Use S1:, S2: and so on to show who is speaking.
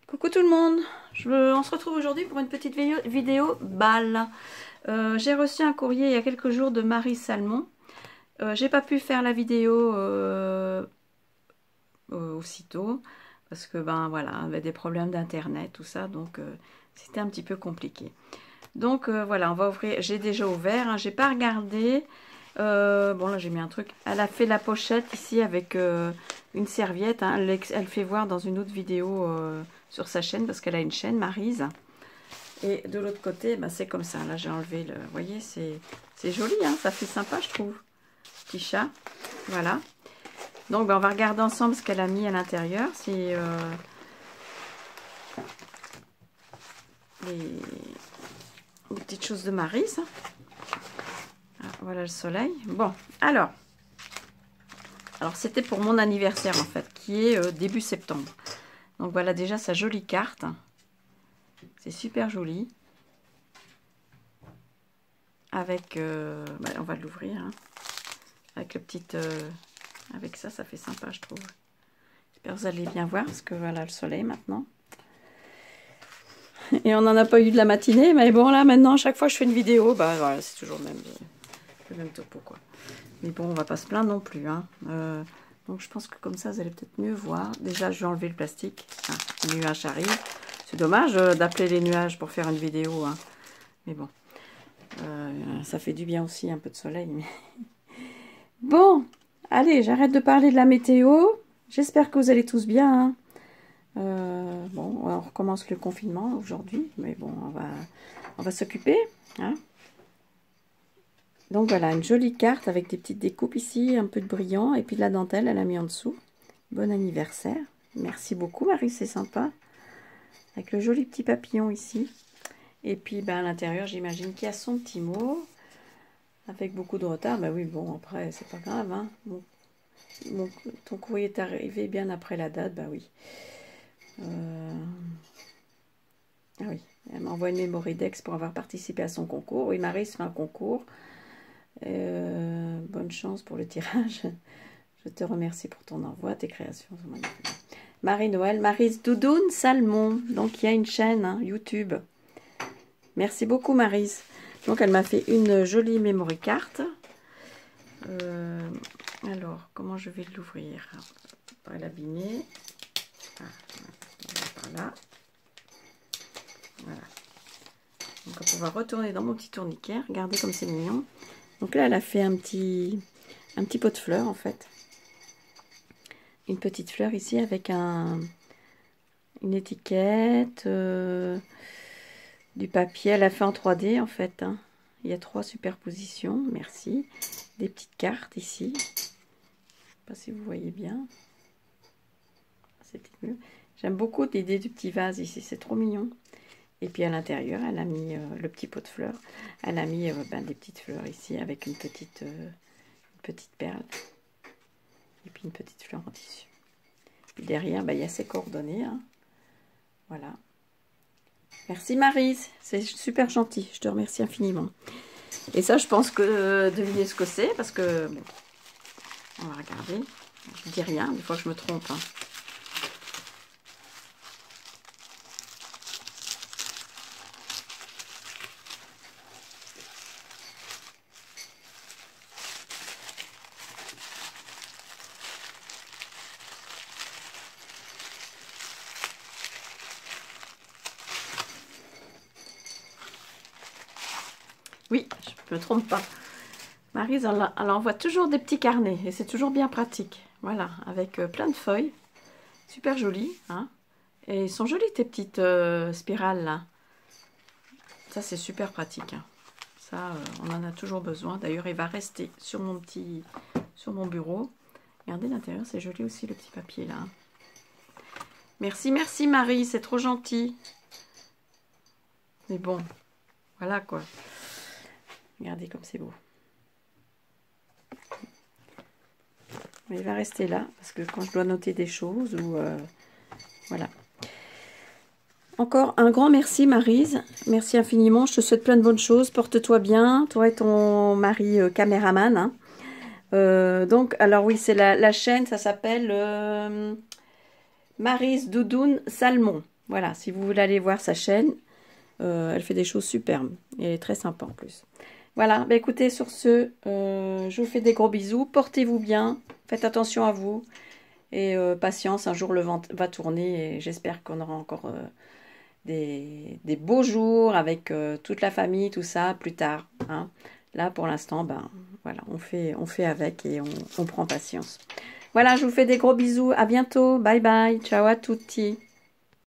S1: Coucou tout le monde, on se retrouve aujourd'hui pour une petite vidéo balle. J'ai reçu un courrier il y a quelques jours de Marie Salmon. J'ai pas pu faire la vidéo aussitôt parce que ben voilà, il y avait des problèmes d'internet, tout ça, donc c'était un petit peu compliqué. Donc voilà, on va ouvrir. J'ai déjà ouvert, hein, j'ai pas regardé. Bon là j'ai mis un truc. Elle a fait la pochette ici avec une serviette. Hein. Elle fait voir dans une autre vidéo sur sa chaîne parce qu'elle a une chaîne, Maryse. Et de l'autre côté, bah, c'est comme ça. Là j'ai enlevé le. Vous voyez, c'est joli, hein, ça fait sympa je trouve. Petit chat. Voilà. Donc bah, on va regarder ensemble ce qu'elle a mis à l'intérieur. C'est les petites choses de Maryse. Ah, voilà le soleil. Bon, alors c'était pour mon anniversaire en fait, qui est début septembre. Donc voilà déjà sa jolie carte. C'est super joli. Avec, bah, on va l'ouvrir. Hein. Avec le petit, avec ça fait sympa je trouve. J'espère que vous allez bien voir parce que voilà le soleil maintenant. Et on n'en a pas eu de la matinée, mais bon là maintenant à chaque fois que je fais une vidéo, bah voilà c'est toujours le même topo quoi. Mais bon, on va pas se plaindre non plus. Hein. Donc je pense que comme ça, vous allez peut-être mieux voir. Déjà, je vais enlever le plastique. Ah, le nuage arrive. C'est dommage d'appeler les nuages pour faire une vidéo. Hein. Mais bon, ça fait du bien aussi, un peu de soleil. Mais... Bon, allez, j'arrête de parler de la météo. J'espère que vous allez tous bien. Hein. Bon, on recommence le confinement aujourd'hui. Mais bon, on va s'occuper. Hein. Donc voilà, une jolie carte avec des petites découpes ici, un peu de brillant, et puis de la dentelle, elle a mis en dessous. Bon anniversaire. Merci beaucoup Marie, c'est sympa. Avec le joli petit papillon ici. Et puis ben, à l'intérieur, j'imagine qu'il y a son petit mot. Avec beaucoup de retard. Ben oui, bon, après, c'est pas grave. Hein. Bon, ton courrier est arrivé bien après la date, ben oui. Ah oui, elle m'envoie une mémoridex pour avoir participé à son concours. Oui, Marie se fait un concours. Bonne chance pour le tirage. Je te remercie pour ton envoi, tes créations sont magnifiques. Marie-Noël, Maryse Doudoune Salmon. Donc il y a une chaîne hein, YouTube. Merci beaucoup Maryse. Donc elle m'a fait une jolie memory card. Alors comment je vais l'ouvrir? Pas l'abîmer. Ah, par là. Voilà. Donc on va retourner dans mon petit tourniquet. Regardez comme c'est mignon. Donc là, elle a fait un petit pot de fleurs, en fait. Une petite fleur ici avec une étiquette, du papier. Elle a fait en 3D, en fait. Hein. Il y a 3 superpositions, merci. Des petites cartes ici. Je ne sais pas si vous voyez bien. C'est mieux. J'aime beaucoup l'idée du petit vase ici, c'est trop mignon. Et puis à l'intérieur, elle a mis le petit pot de fleurs. Elle a mis ben, des petites fleurs ici avec une petite perle. Et puis une petite fleur en tissu. Puis derrière, ben, il y a ses coordonnées. Hein. Voilà. Merci Maryse, c'est super gentil. Je te remercie infiniment. Et ça, je pense que devinez ce que c'est. Parce que, bon, on va regarder. Je dis rien, des fois je me trompe. Hein. Oui, je ne me trompe pas. Maryse, elle envoie toujours des petits carnets. Et c'est toujours bien pratique. Voilà, avec plein de feuilles. Super jolies. Hein. Et ils sont jolies tes petites spirales là. Ça, c'est super pratique. Hein. Ça, on en a toujours besoin. D'ailleurs, il va rester sur mon bureau. Regardez l'intérieur, c'est joli aussi le petit papier là. Hein. Merci, merci Marie, c'est trop gentil. Mais bon, voilà quoi. Regardez comme c'est beau. Mais il va rester là, parce que quand je dois noter des choses, ou voilà. Encore un grand merci Maryse. Merci infiniment, je te souhaite plein de bonnes choses. Porte-toi bien, toi et ton mari caméraman. Hein. Donc, alors oui, c'est la chaîne, ça s'appelle Maryse Doudoune Salmon. Voilà, si vous voulez aller voir sa chaîne, elle fait des choses superbes. Et elle est très sympa en plus. Voilà, bah écoutez, sur ce, je vous fais des gros bisous. Portez-vous bien, faites attention à vous. Et patience, un jour le vent va tourner et j'espère qu'on aura encore des beaux jours avec toute la famille, tout ça, plus tard. Hein. Là, pour l'instant, ben voilà, on fait avec et on prend patience. Voilà, je vous fais des gros bisous. À bientôt. Bye bye. Ciao à tutti.